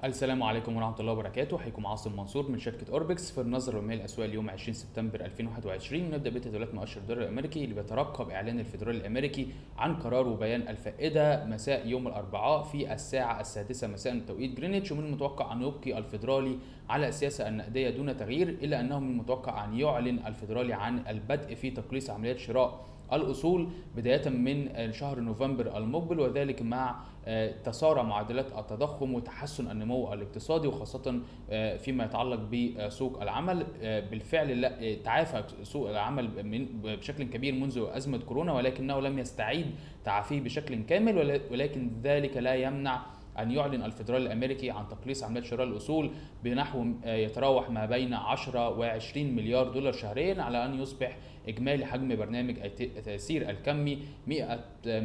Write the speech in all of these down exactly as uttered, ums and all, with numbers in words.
السلام عليكم ورحمة الله وبركاته. حيكم عاصم منصور من شركة أوربكس في النظرة اليومية للأسواق اليوم عشرين سبتمبر ألفين وواحد وعشرين. نبدأ بتداولات مؤشر الدولار الأمريكي اللي بيترقب إعلان الفيدرالي الأمريكي عن قرار وبيان الفائدة مساء يوم الأربعاء في الساعة السادسة مساء بتوقيت جرينتش، ومن المتوقع أن يبقي الفيدرالي على السياسة النقدية دون تغيير، إلا أنه من المتوقع أن يعلن الفيدرالي عن البدء في تقليص عمليات شراء الأصول بداية من شهر نوفمبر المقبل، وذلك مع تسارع معدلات التضخم وتحسن النمو الاقتصادي، وخاصة فيما يتعلق بسوق العمل. بالفعل تعافى سوق العمل بشكل كبير منذ أزمة كورونا، ولكنه لم يستعيد تعافيه بشكل كامل، ولكن ذلك لا يمنع أن يعلن الفيدرالي الأمريكي عن تقليص عمليات شراء الأصول بنحو يتراوح ما بين عشرة وعشرين مليار دولار شهريا، على أن يصبح إجمالي حجم برنامج التأثير الكمي مئة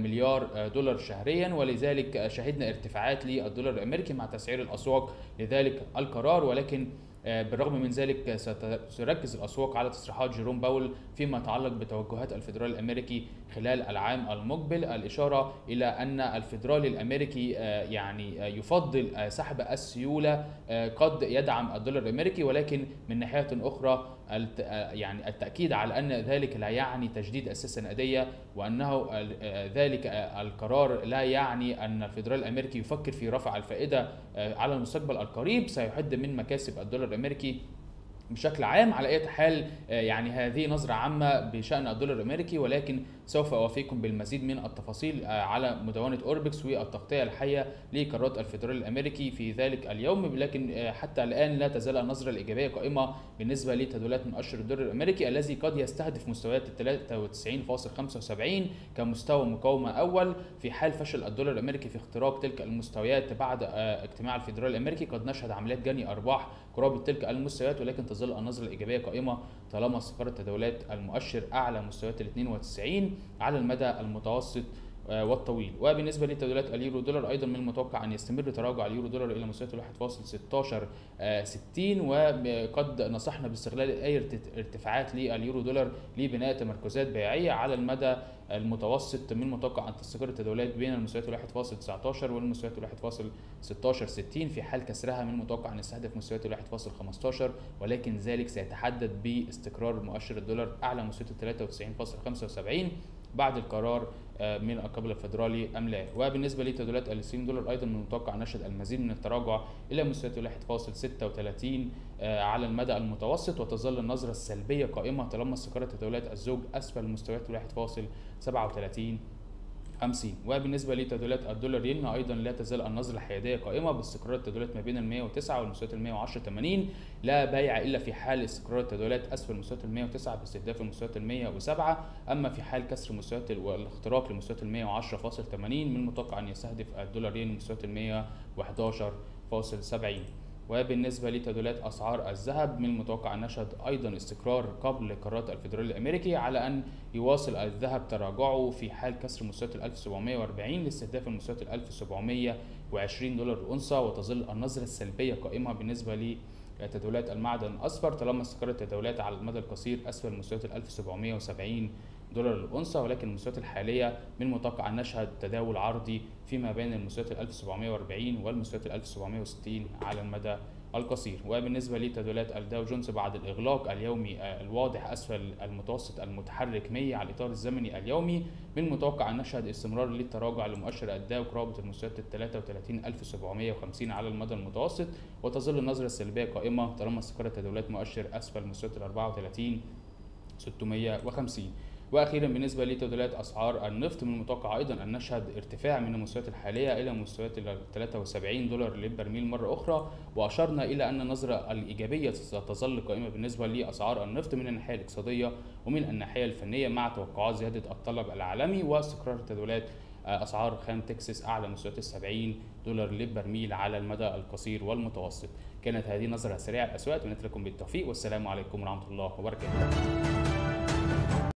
مليار دولار شهريا. ولذلك شهدنا ارتفاعات للدولار الأمريكي مع تسعير الأسواق لذلك القرار، ولكن بالرغم من ذلك ستركز الأسواق على تصريحات جيروم باول فيما يتعلق بتوجهات الفيدرالي الأمريكي خلال العام المقبل، الإشارة إلى أن الفيدرالي الأمريكي يعني يفضل سحب السيولة قد يدعم الدولار الأمريكي، ولكن من ناحية أخرى يعني التأكيد على أن ذلك لا يعني تجديد السياسة النقدية، وأنه ذلك القرار لا يعني أن الفيدرالي الأمريكي يفكر في رفع الفائدة على المستقبل القريب سيحد من مكاسب الدولار الأمريكي بشكل عام. على أي حال يعني هذه نظرة عامة بشأن الدولار الأمريكي، ولكن سوف أوافيكم بالمزيد من التفاصيل على مدونة أوربكس والتغطية الحية لقرارات الفيدرالي الأمريكي في ذلك اليوم. لكن حتى الآن لا تزال النظرة الإيجابية قائمة بالنسبة لتداولات مؤشر الدولار الأمريكي الذي قد يستهدف مستويات ثلاثة وتسعين فاصلة خمسة وسبعين كمستوى مقاومة أول في حال فشل الدولار الأمريكي في اختراق تلك المستويات بعد اجتماع الفيدرالي الأمريكي. قد نشهد عمليات جني أرباح قرابة تلك المستويات، ولكن تظل النظرة الإيجابية قائمة طالما استقرت تداولات المؤشر أعلى مستويات ال اثنين وتسعين على المدى المتوسط والطويل. وبالنسبه لتداولات اليورو دولار ايضا من المتوقع ان يستمر تراجع اليورو دولار الى مستويات واحد فاصلة ستة عشر ستين، وقد نصحنا باستغلال اي ارتفاعات لليورو دولار لبناء تمركزات بيعيه على المدى المتوسط. من المتوقع ان تستقر التداولات بين المستويات واحد فاصلة تسعة عشر والمستويات واحد فاصلة ستة عشر ستين، في حال كسرها من المتوقع ان يستهدف مستويات واحد فاصلة خمسة عشر، ولكن ذلك سيتحدد باستقرار مؤشر الدولار اعلى مستويات ثلاثة وتسعين فاصلة خمسة وسبعين بعد القرار من قبل الفيدرالي ام لا. وبالنسبه لتداولات الصين دولار ايضا من المتوقع نشهد المزيد من التراجع الى مستويات واحد فاصلة ستة وثلاثين على المدى المتوسط، وتظل النظره السلبيه قائمه طالما استقرت تداولات الزوج اسفل مستويات واحد فاصلة سبعة وثلاثين خمسين. وبالنسبه لتداولات الدولار ين ايضا لا تزال النظره الحياديه قائمه باستقرار التداولات ما بين ال مئة وتسعة والمستويات ال مئة وعشرة ثمانين، لا بيع الا في حال استقرار التداولات اسفل مستويات ال مئة وتسعة باستهداف المستويات ال مئة وسبعة، اما في حال كسر مستويات والاختراق لمستويات ال مئة وعشرة فاصلة ثمانين من المتوقع ان يستهدف الدولار ين مستويات ال مئة وأحد عشر فاصلة سبعين. وبالنسبه لتداولات اسعار الذهب من المتوقع ان نشهد ايضا استقرار قبل قرارات الفيدرالي الامريكي على ان يواصل الذهب تراجعه في حال كسر مستويات ال ألف وسبعمئة وأربعين لاستهداف المستويات ال ألف وسبعمئة وعشرين دولار الأونصة، وتظل النظرة السلبية قائمة بالنسبه لتداولات المعدن الاصفر طالما استقرت التداولات على المدى القصير اسفل مستويات ال ألف وسبعمئة وسبعين دولار الأونصة، ولكن المستويات الحالية من المتوقع أن نشهد تداول عرضي فيما بين المستويات ال ألف وسبعمئة وأربعين والمستويات ال ألف وسبعمئة وستين على المدى القصير. وبالنسبة لتداولات الداو جونز بعد الإغلاق اليومي الواضح أسفل المتوسط المتحرك مية على الإطار الزمني اليومي، من المتوقع أن نشهد استمرار للتراجع لمؤشر الداو قرابة المستويات ال ثلاثة وثلاثين ألف وسبعمئة وخمسين على المدى المتوسط، وتظل النظرة السلبية قائمة طالما استقرت تداولات مؤشر أسفل مستويات ال أربعة وثلاثين ستمئة وخمسين. واخيرا بالنسبه لتداولات اسعار النفط من المتوقع ايضا ان نشهد ارتفاع من المستويات الحاليه الى مستويات ال ثلاثة وسبعين دولار للبرميل مره اخرى، واشرنا الى ان النظره الايجابيه ستظل قائمه بالنسبه لاسعار النفط من الناحيه الاقتصاديه ومن الناحيه الفنيه مع توقعات زياده الطلب العالمي واستقرار تداولات اسعار خام تكساس اعلى مستويات ال سبعين دولار للبرميل على المدى القصير والمتوسط. كانت هذه نظره سريعه الاسواق، ونتمنى لكم بالتوفيق والسلام عليكم ورحمه الله وبركاته.